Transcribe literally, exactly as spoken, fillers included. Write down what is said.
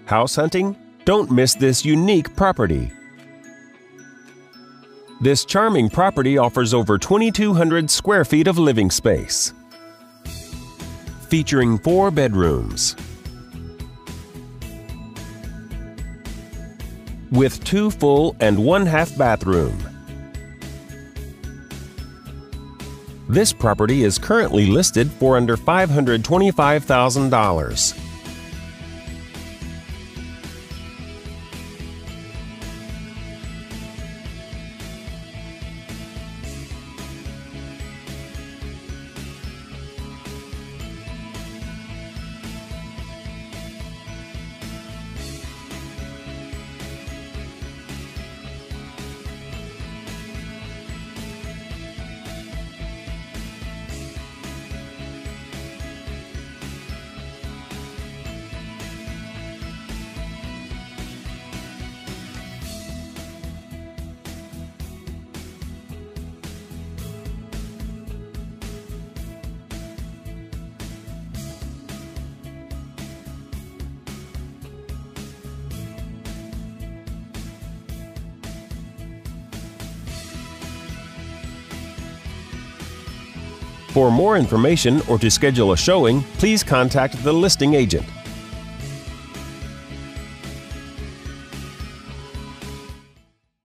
House hunting? Don't miss this unique property. This charming property offers over twenty-two hundred square feet of living space, featuring four bedrooms with two full and one half bathroom. This property is currently listed for under five hundred twenty-five thousand dollars. For more information or to schedule a showing, please contact the listing agent.